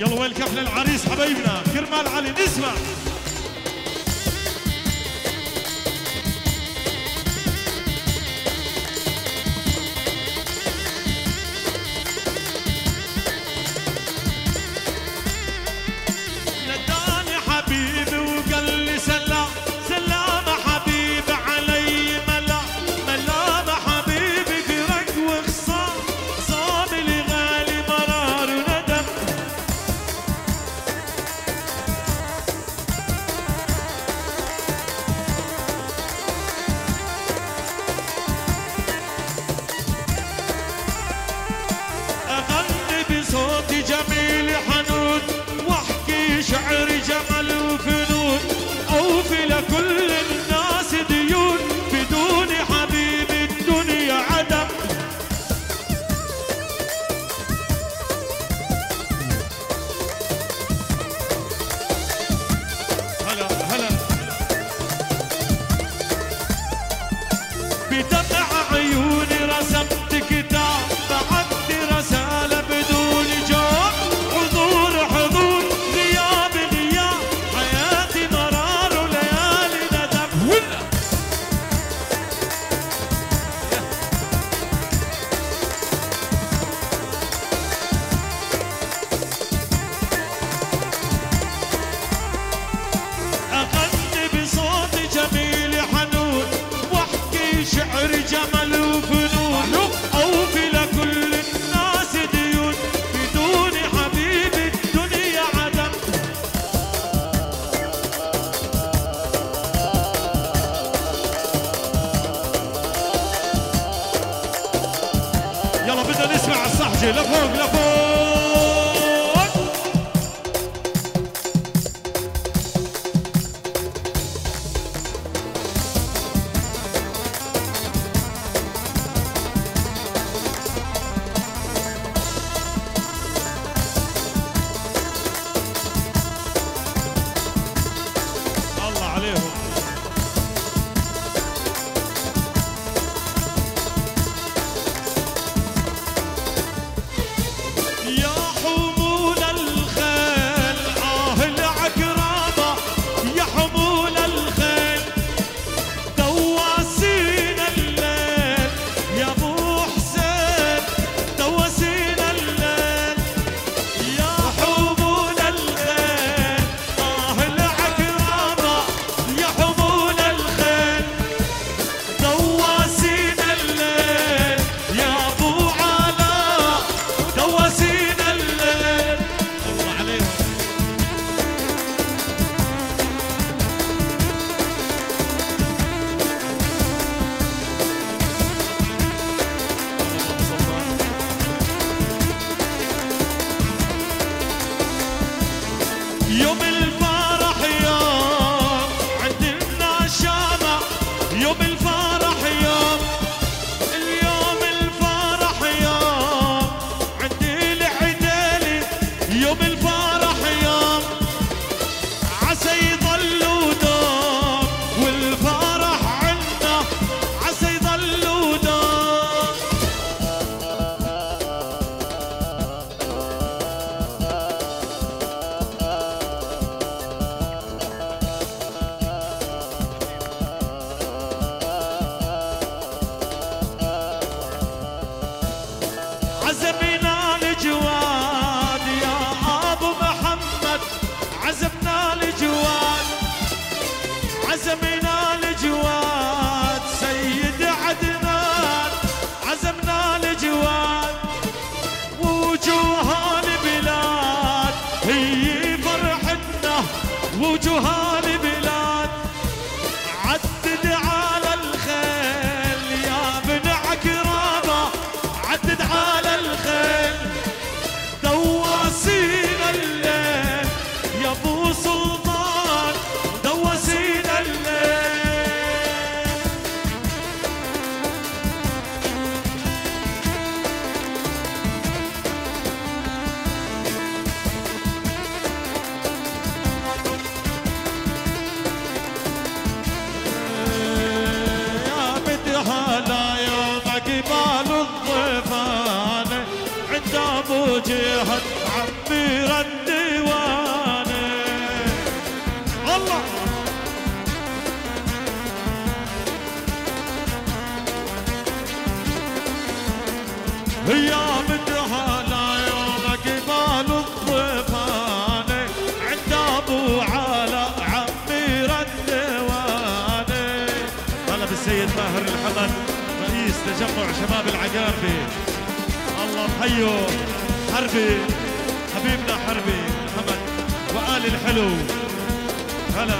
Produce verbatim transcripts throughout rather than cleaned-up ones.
يلا وين كفل العريس حبايبنا كرمال علي نسمع. نداني حبيبي وقال لي سلام سلام حبيبي علي ملا ملام حبيبي فرق وخصام صام لي غالي مرار وندم. أغني بصوتي جميل حنون واحكي شعر جمل وفنون أوفي لكل الناس ديون بدون حبيبي الدنيا عدم. هلا هلا بدمع عيوني رسمت كتاب بعت رسالة بدون جواب حضور حضور غياب غياب حياتي مرار وليالي ندم. ولا أغني بصوت جميل حنون واحكي شعر جمل وفنون أوفي لكل الناس ديون بدون حبيبي الدنيا عدم. يلا بدنا نسمع الصحجة لفوق لفوق. الله عليهم. يا حمول الخيل آه العقربة يا حمول الخيل دواسين الليل يا ابو حسين دواسين الليل. يا حمول الخيل آه العقربة يا حمول الخيل دواسين الليل يا ابو علاء دواسين الليل. الله عليهم. يوم الفرح يوم عندنا شامة يوم الفرح يوم اليوم الفرح يوم عندي العدالي يوم الفرح يوم عسى يضل دوم والفرح عنا عسى يضل دوم. عزمنا الجواد يا ابو محمد عزمنا الجواد عزمنا الجواد سيد عدنان عزمنا الجواد وجوه البلاد هي فرحتنا وجوه البلاد. عدد على الخيل يا ابن عقربة عدد على الخيل دواسين الليل يا ابو سلطان دواسين الليل. يا بدها يوم قبال الضيفان عند ابو جهل عمي رد يا متهلا يومك قبال الضفاني عند ابو علاء عمير الديواني. هلا بالسيد ماهر الحمد رئيس تجمع شباب العقاربي. الله بحيه حربي حبيبنا حربي محمد وآل الحلو. هلا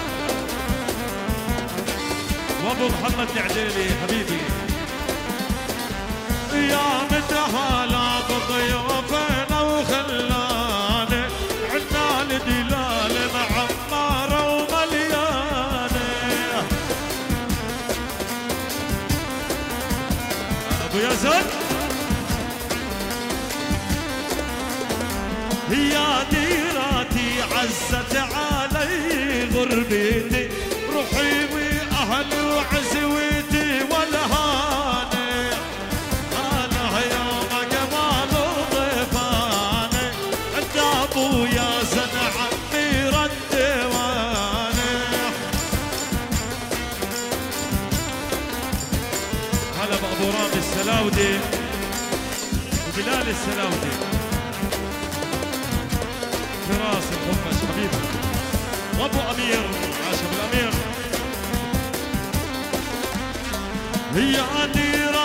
وابو محمد العديلي حبيبي. يا متهلا بضيوفنا وخلاني عنا الدلال معمارة ومليانة. ابو يزن يا ديراتي عزت علي غربتي روحي واهلي وعزوتي والهاني. انا يوم قبال ضيفاني عند ابو ياسن عمير الديواني. هلا بابو رامي السلاودي وبلال السلاودي. فراس الخفش حبيبي وابو امير عاش ابو الامير. يا ديراتي